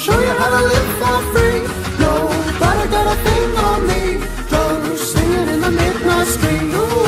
show you how to live for free. Nobody got a thing on me. Just singing in the midnight street. Ooh.